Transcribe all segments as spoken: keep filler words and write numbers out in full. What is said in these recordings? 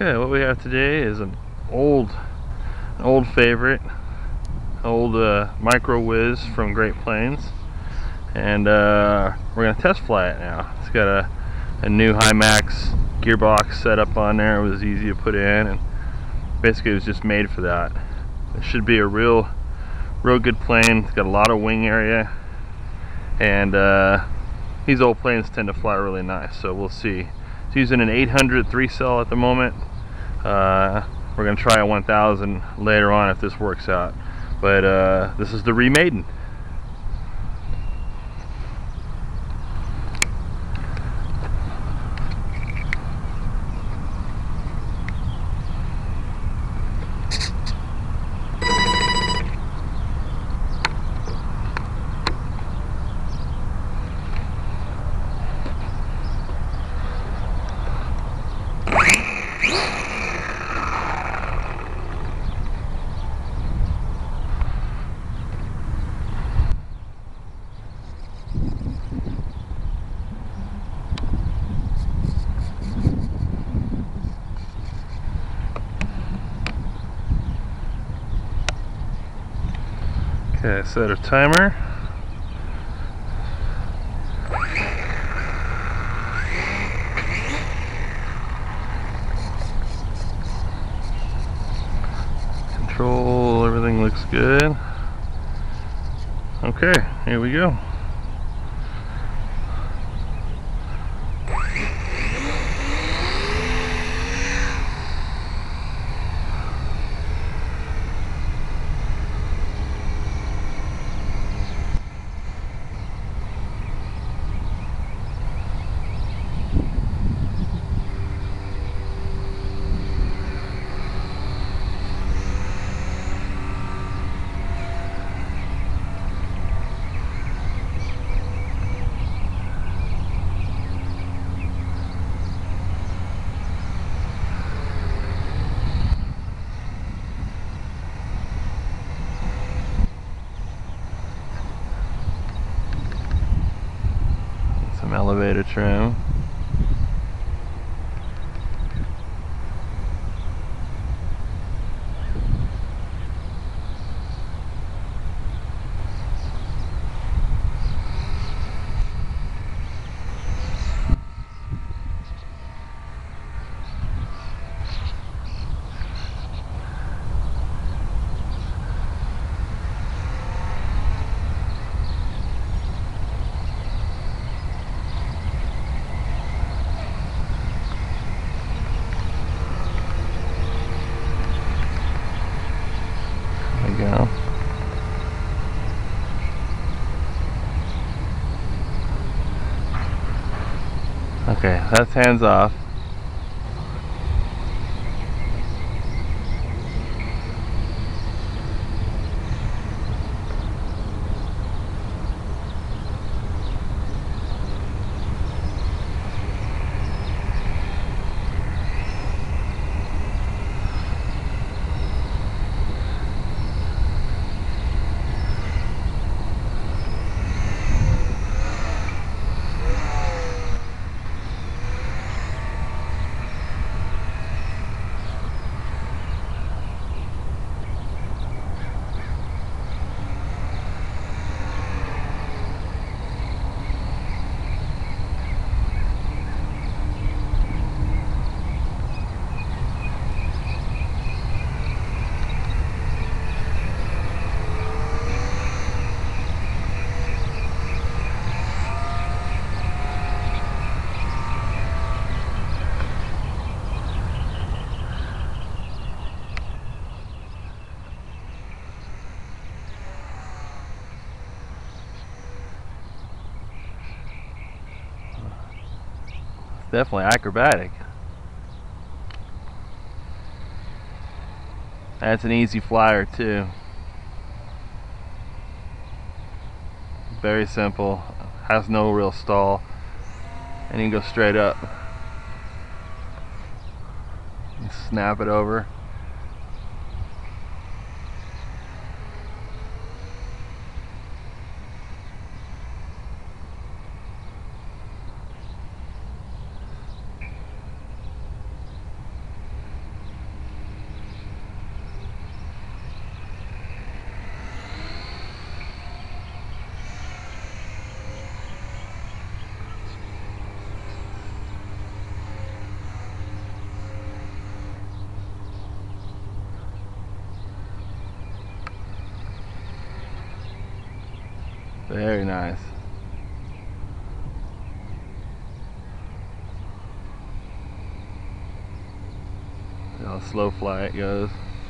Okay, what we have today is an old, an old favorite, old uh, Micro Whiz from Great Plains, and uh, we're gonna test fly it now. It's got a, a new Hymax gearbox set up on there. It was easy to put in, and basically it was just made for that. It should be a real, real good plane. It's got a lot of wing area, and uh, these old planes tend to fly really nice. So we'll see. It's using an eight hundred three cell at the moment. Uh, we're gonna try a one thousand later on if this works out. But uh, this is the Remaiden. Okay, set a timer. Control, everything looks good. Okay, here we go. Some elevator trim. Go. Okay, that's hands off. Definitely acrobatic. That's an easy flyer too. Very simple, has no real stall, and you can go straight up. You snap it over. Very nice. See how slow fly it goes.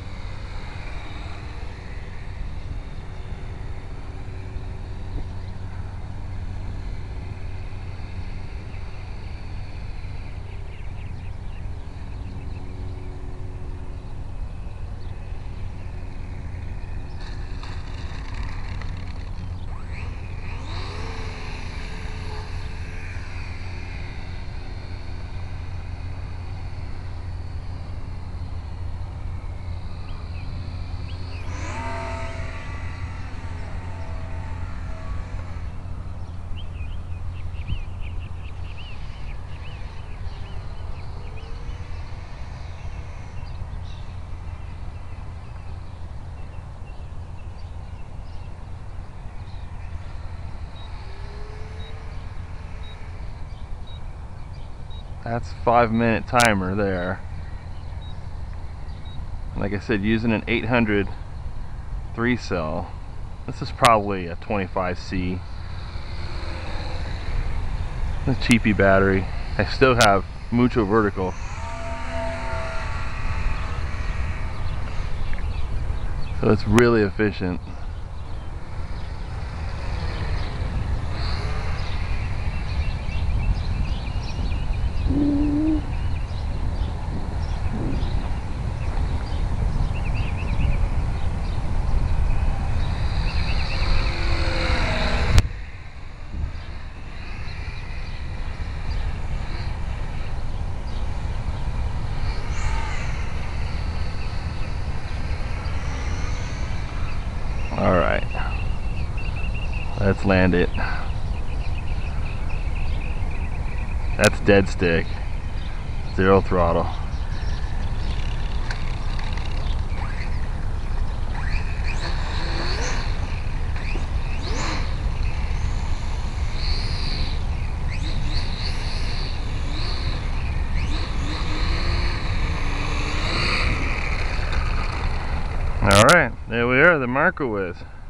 That's five minute timer there. Like I said, using an eight hundred three cell. This is probably a twenty-five C. A cheapy battery. I still have Mucho Vertical. So it's really efficient. All right, let's land it. That's dead stick, zero throttle. All right, there we are, the Micro Wiz.